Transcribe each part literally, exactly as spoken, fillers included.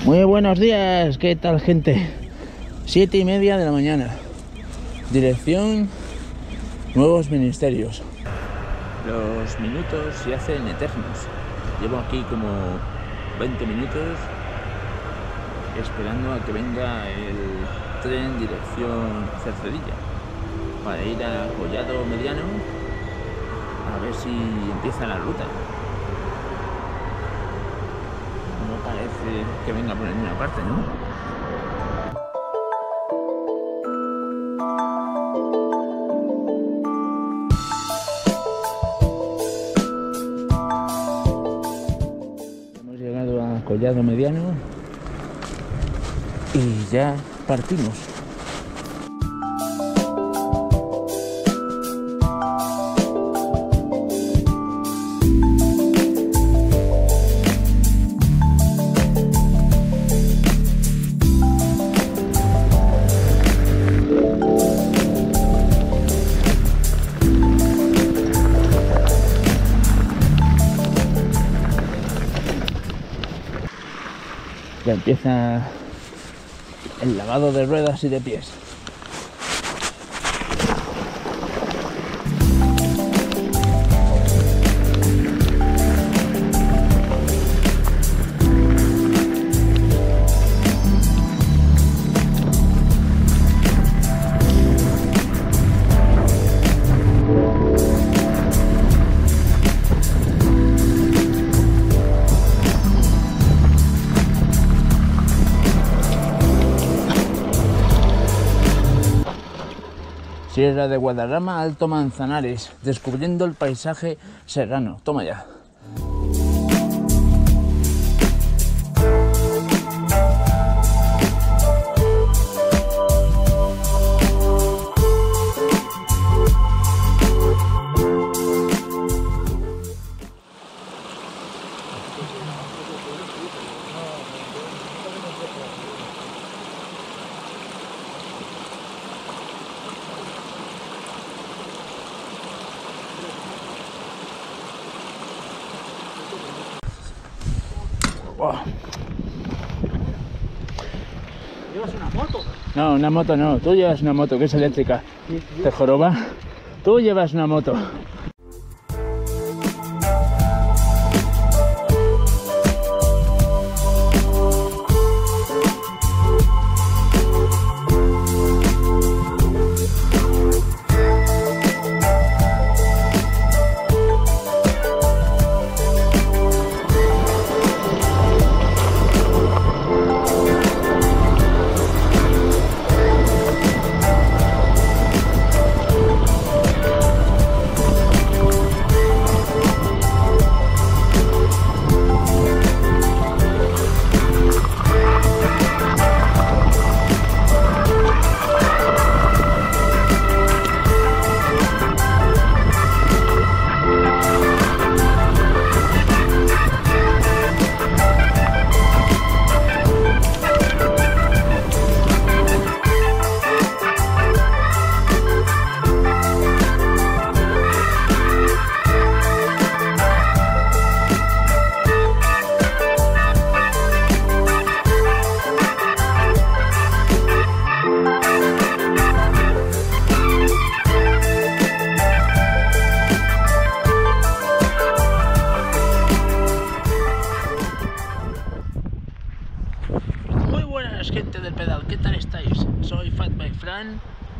Muy buenos días, ¿qué tal, gente? Siete y media de la mañana. Dirección Nuevos Ministerios. Los minutos se hacen eternos. Llevo aquí como veinte minutos esperando a que venga el tren dirección Cercedilla para ir a Collado Mediano a ver si empieza la ruta. No parece que venga por ninguna parte, ¿no? Collado Mediano y ya partimos. Ya empieza el lavado de ruedas y de pies. Sierra de Guadarrama, Alto Manzanares, descubriendo el paisaje serrano. Toma ya. Wow. ¿Llevas una moto? No, una moto no. Tú llevas una moto que es eléctrica. Sí, sí. ¿Te joroba? Tú llevas una moto. Gente del pedal, ¿qué tal estáis? Soy Fatbike Fran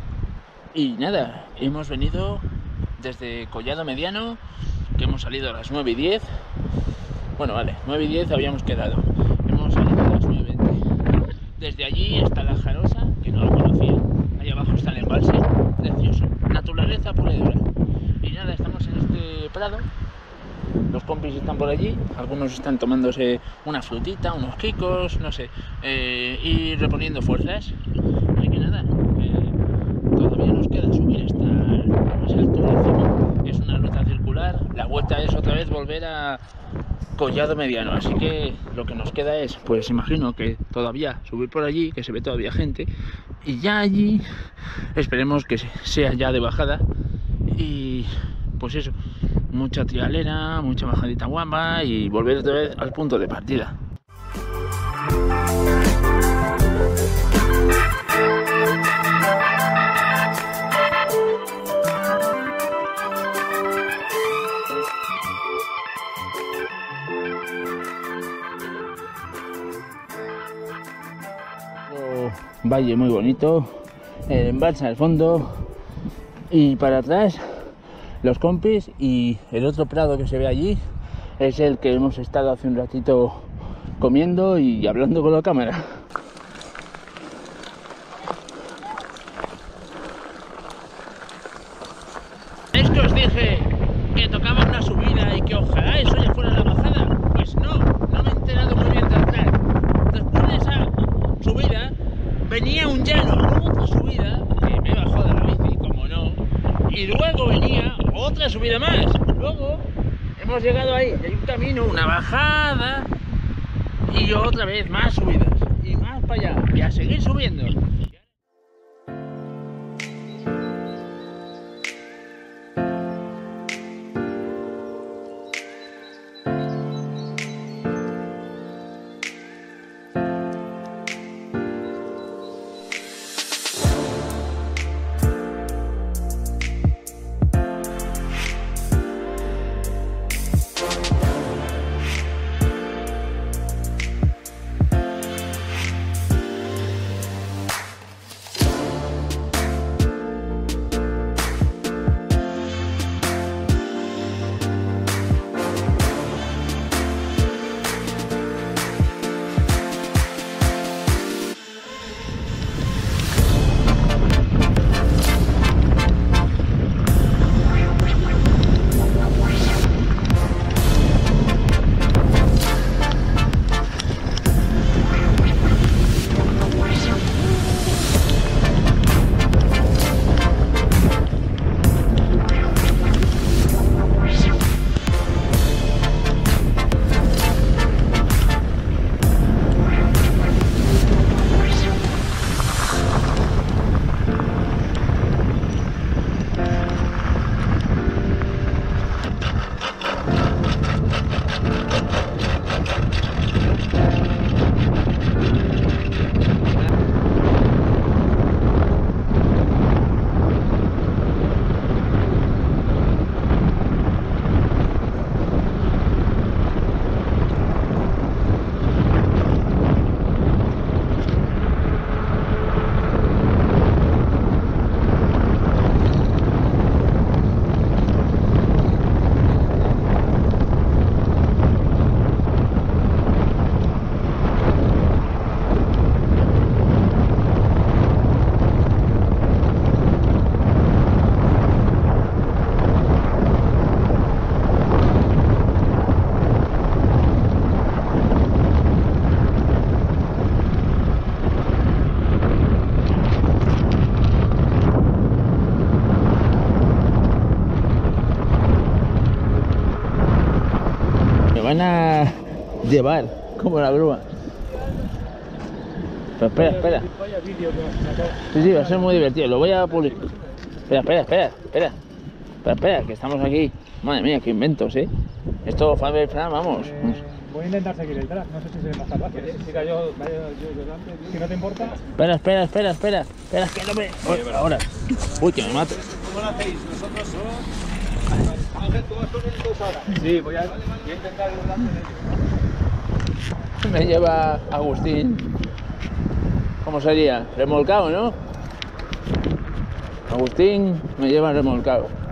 y nada, hemos venido desde Collado Mediano, que hemos salido a las nueve y diez. Bueno, vale, nueve y diez habíamos quedado, hemos salido a las nueve y veinte. Desde allí hasta La Jarosa, que no lo conocía, ahí abajo está el embalse, precioso, naturaleza pura y dura. Y nada, estamos en este prado. Los compis están por allí, algunos están tomándose una frutita, unos quicos, no sé, eh, y reponiendo fuerzas. Así que nada, eh, todavía nos queda subir hasta más alto de encima. Es una ruta circular, la vuelta es otra vez volver a Collado Mediano, así que lo que nos queda es, pues imagino que todavía subir por allí, que se ve todavía gente, y ya allí esperemos que sea ya de bajada y pues eso, mucha trialera, mucha bajadita guapa y volver otra vez al punto de partida. valle muy bonito, el embalse al fondo y para atrás los compis, y el otro prado que se ve allí es el que hemos estado hace un ratito comiendo y hablando con la cámara. ¿Es que os dije que tocaba una subida y que ojalá eso ya fuera la bajada? Pues no, no me he enterado muy bien del plan. Después de esa subida venía un llano, luego otra subida que me bajó de la bici, como no, y luego venía otra subida más. Luego hemos llegado ahí y hay un camino, una bajada y otra vez más subidas y más para allá y a seguir subiendo. Van a llevar como la grúa. Pero espera, espera. Sí, sí, va a ser muy divertido. Lo voy a publicar. Espera, espera, espera, espera. Espera, espera, que estamos aquí. Madre mía, qué inventos, ¿eh? Esto, Faber, Fran, vamos. Eh, voy a intentar seguir el track. No sé si se me más fácil. Si siga yo, vaya yo delante. Si no te importa. Espera, espera, espera, espera. Espera, que no me. Ahora, ahora. Uy, que me mato. ¿Cómo lo hacéis? Nosotros somos. Ángel, tú vas con el dos ahora. Sí, voy a, voy a intentar ir delante de ellos. Me lleva Agustín. ¿Cómo sería? Remolcado, ¿no? Agustín me lleva remolcado.